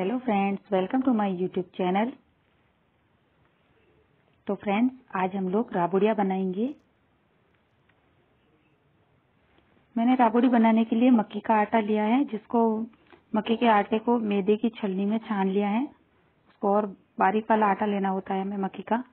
Hello friends, welcome to my YouTube channel. तो friends, आज हम लोग राबुड़िया बनाएंगे। मैंने राबुड़ी बनाने के लिए मक्की का आटा लिया है, जिसको मक्की के आटे को मैदे की छलनी में छान लिया है। उसको और बारीक वाला आटा लेना होता है हमें मक्की का।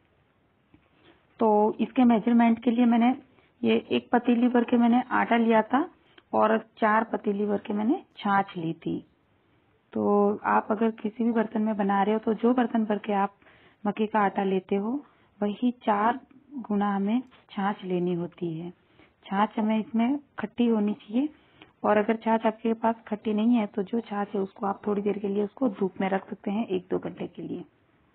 तो इसके मेजरमेंट के लिए मैंने ये 1 पतीली भर के मैंने आटा लिया था और 4 पतीली भर के मैंने छाछ ली थी। तो आप अगर किसी भी बर्तन में बना रहे हो तो जो बर्तन भर के आप मक्की का आटा लेते हो वही 4 गुना हमें छाछ लेनी होती है। छाछ हमें इसमें खट्टी होनी चाहिए, और अगर छाछ आपके पास खट्टी नहीं है तो जो छाछ है उसको आप थोड़ी देर के लिए उसको धूप में रख सकते हैं, 1-2 घंटे के लिए।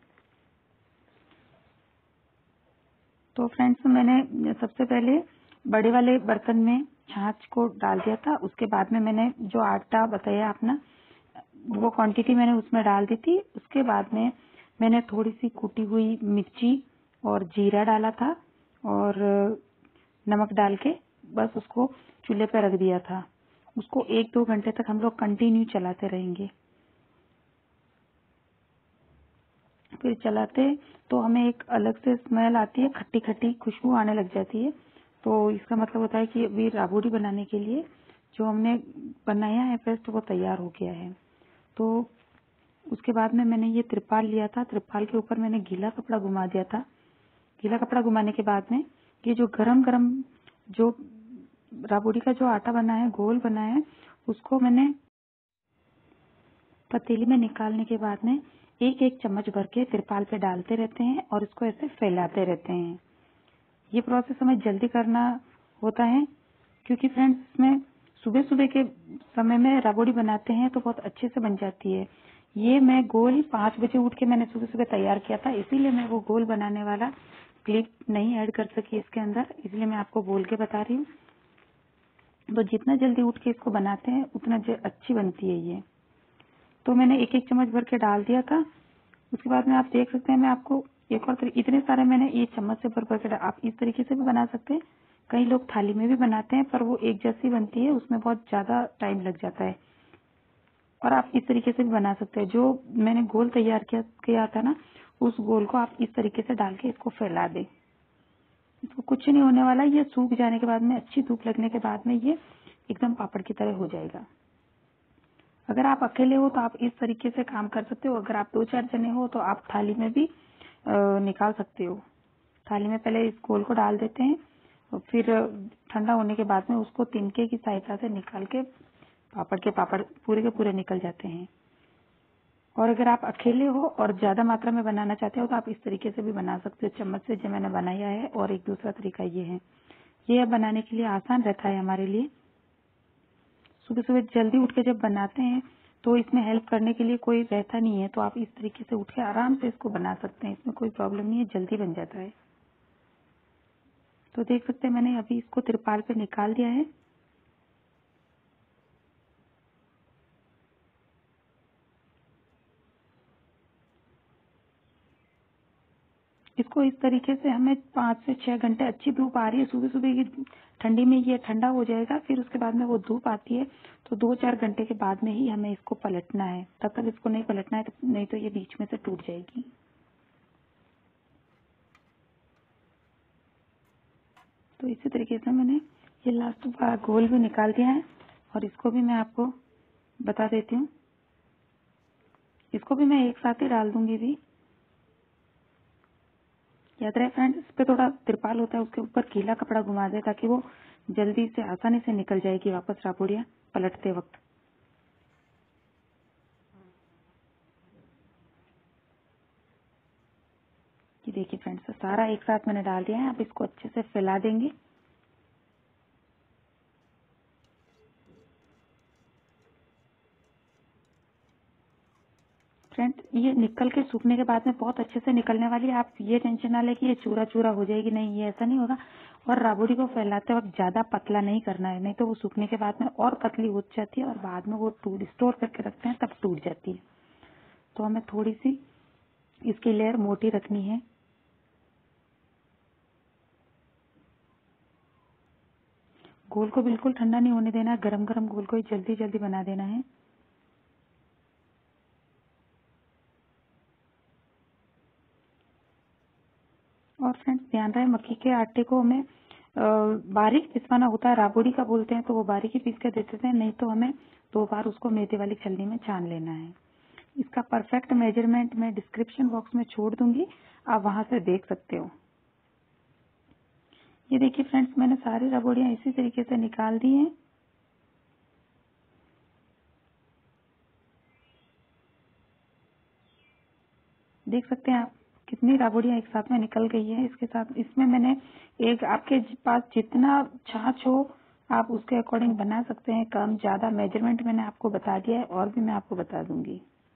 तो फ्रेंड्स, मैंने सबसे पहले बड़े वाले बर्तन में छाछ को डाल दिया था। उसके बाद में मैंने जो आटा बताया अपना, वो क्वांटिटी मैंने उसमें डाल दी थी। उसके बाद में मैंने थोड़ी सी कुटी हुई मिर्ची और जीरा डाला था और नमक डाल के बस उसको चूल्हे पर रख दिया था। उसको 1-2 घंटे तक हम लोग कंटिन्यू चलाते रहेंगे। फिर चलाते तो हमें एक अलग से स्मेल आती है, खट्टी खट्टी खुशबू आने लग जाती है। तो इसका मतलब होता है कि अभी राबुड़ी बनाने के लिए जो हमने बनाया है पेस्ट वो तैयार हो गया है। तो उसके बाद में मैंने ये त्रिपाल लिया था। त्रिपाल के ऊपर मैंने गीला कपड़ा घुमा दिया था। गीला कपड़ा घुमाने के बाद में ये जो गरम गरम जो राबुड़ी का जो आटा बना है, गोल बना है, उसको मैंने पतीली में निकालने के बाद में 1-1 चम्मच भर के त्रिपाल पे डालते रहते हैं और इसको ऐसे फैलाते रहते हैं। ये प्रोसेस हमें जल्दी करना होता है, क्योंकि फ्रेंड्स इसमें सुबह सुबह के समय में राबुड़ी बनाते हैं तो बहुत अच्छे से बन जाती है। ये मैं गोल 5 बजे उठ के मैंने सुबह सुबह तैयार किया था, इसीलिए मैं वो गोल बनाने वाला क्लिप नहीं ऐड कर सकी इसके अंदर, इसलिए मैं आपको बोल के बता रही हूँ। तो जितना जल्दी उठ के इसको बनाते हैं उतना अच्छी बनती है ये। तो मैंने 1-1 चम्मच भर के डाल दिया था। उसके बाद में आप देख सकते हैं, मैं आपको एक और इतने सारे मैंने ये चम्मच से भर भर के आप इस तरीके से भी बना सकते हैं। कई लोग थाली में भी बनाते हैं, पर वो एक जैसी बनती है, उसमें बहुत ज्यादा टाइम लग जाता है। और आप इस तरीके से भी बना सकते हैं। जो मैंने गोल तैयार किया था ना, उस गोल को आप इस तरीके से डाल के इसको फैला दें। इसको कुछ नहीं होने वाला, ये सूख जाने के बाद में, अच्छी धूप लगने के बाद में ये एकदम पापड़ की तरह हो जाएगा। अगर आप अकेले हो तो आप इस तरीके से काम कर सकते हो। अगर आप 2-4 जने हो तो आप थाली में भी निकाल सकते हो। थाली में पहले इस गोल को डाल देते हैं और फिर ठंडा होने के बाद में उसको तिनके की सहायता से निकाल के पापड़ के पापड़ पूरे के पूरे निकल जाते हैं। और अगर आप अकेले हो और ज्यादा मात्रा में बनाना चाहते हो तो आप इस तरीके से भी बना सकते हो, चम्मच से जो मैंने बनाया है। और एक दूसरा तरीका ये है, ये बनाने के लिए आसान रहता है हमारे लिए। सुबह सुबह जल्दी उठ के जब बनाते हैं तो इसमें हेल्प करने के लिए कोई रहता नहीं है, तो आप इस तरीके से उठ के आराम से इसको बना सकते हैं। इसमें कोई प्रॉब्लम नहीं है, जल्दी बन जाता है। तो देख सकते हैं मैंने अभी इसको त्रिपाल पे निकाल दिया है। इसको इस तरीके से हमें 5 से 6 घंटे, अच्छी धूप आ रही है सुबह सुबह की ठंडी में, ये ठंडा हो जाएगा। फिर उसके बाद में वो धूप आती है तो 2-4 घंटे के बाद में ही हमें इसको पलटना है। तब तक इसको नहीं पलटना है, नहीं तो ये बीच में से टूट जाएगी। तो इसी तरीके से मैंने ये लास्ट गोल भी निकाल दिया है और इसको भी मैं आपको बता देती हूँ। इसको भी मैं एक साथ ही डाल दूंगी भी। याद रहे फ्रेंड्स, इस पे थोड़ा तिरपाल होता है, उसके ऊपर गीला कपड़ा घुमा दे ताकि वो जल्दी से आसानी से निकल जाएगी वापस राबुड़िया पलटते वक्त। ये देखिए फ्रेंड्स, सारा एक साथ मैंने डाल दिया है। अब इसको अच्छे से फैला देंगे। फ्रेंड्स, ये निकल के सूखने के बाद में बहुत अच्छे से निकलने वाली है। आप ये टेंशन ना ले कि ये चूरा चूरा हो जाएगी, नहीं, ये ऐसा नहीं होगा। और राबुड़ी को फैलाते वक्त ज्यादा पतला नहीं करना है, नहीं तो वो सूखने के बाद में और पतली हो जाती है और बाद में वो स्टोर करके रखते हैं तब टूट जाती है। तो हमें थोड़ी सी इसकी लेयर मोटी रखनी है। गोल को बिल्कुल ठंडा नहीं होने देना, गरम गरम गोल को ही जल्दी जल्दी बना देना है। फ्रेंड्स ध्यान रहे मक्की के आटे को हमें बारीक पिसवाना होता है, राबड़ी का बोलते हैं, तो वो बारीक ही पीस के देते थे, नहीं तो हमें 2 बार उसको मैदे वाली छलनी में छान लेना है। इसका परफेक्ट मेजरमेंट मैं डिस्क्रिप्शन बॉक्स में छोड़ दूंगी, आप वहां से देख सकते हो। ये देखिए फ्रेंड्स, मैंने सारी रबड़ियां इसी तरीके से निकाल दी हैं। देख सकते हैं आप कितनी राबड़ियां एक साथ में निकल गई है। इसके साथ इसमें मैंने एक, आपके पास जितना छाछ हो आप उसके अकॉर्डिंग बना सकते हैं, कम ज्यादा मेजरमेंट मैंने आपको बता दिया है, और भी मैं आपको बता दूंगी।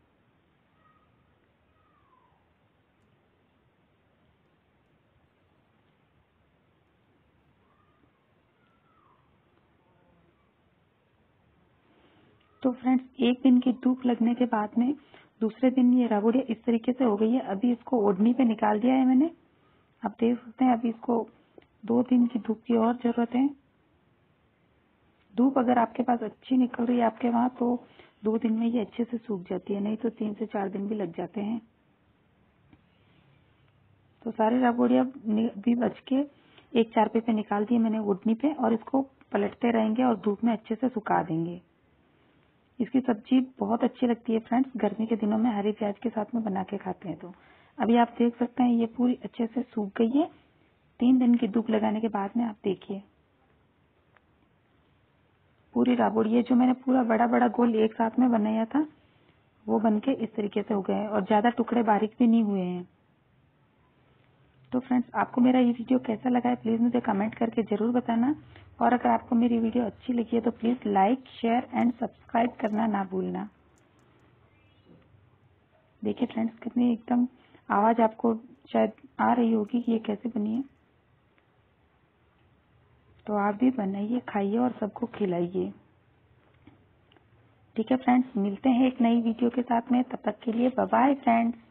तो फ्रेंड्स एक दिन की धूप लगने के बाद में दूसरे दिन ये राबड़ियां इस तरीके से हो गई है। अभी इसको ओढ़नी पे निकाल दिया है मैंने, आप देख सकते हैं। अभी इसको 2 दिन की धूप की और जरूरत है। धूप अगर आपके पास अच्छी निकल रही है आपके वहां, तो 2 दिन में ये अच्छे से सूख जाती है, नहीं तो 3 से 4 दिन भी लग जाते हैं। तो सारी राबड़ियां भी बच के एक चारपे पे निकाल दिए मैंने ओढ़नी पे, और इसको पलटते रहेंगे और धूप में अच्छे से सुखा देंगे। इसकी सब्जी बहुत अच्छी लगती है फ्रेंड्स, गर्मी के दिनों में हरी प्याज के साथ में बना के खाते हैं। तो अभी आप देख सकते हैं ये पूरी अच्छे से सूख गई है। 3 दिन की धूप लगाने के बाद में आप देखिए पूरी राबड़ी, जो मैंने पूरा बड़ा बड़ा गोल एक साथ में बनाया था वो बनके इस तरीके से हो गए हैं, और ज्यादा टुकड़े बारीक भी नहीं हुए हैं। तो फ्रेंड्स आपको मेरा ये वीडियो कैसा लगा है प्लीज मुझे कमेंट करके जरूर बताना, और अगर आपको मेरी वीडियो अच्छी लगी है तो please like share and subscribe करना ना भूलना। देखिए फ्रेंड्स कितनी एकदम आवाज आपको शायद आ रही होगी कि ये कैसे बनी है। तो आप भी बनाइए, खाइए और सबको खिलाइए। ठीक है फ्रेंड्स, मिलते हैं एक नई वीडियो के साथ में, तब तक के लिए बाय बाय फ्रेंड्स।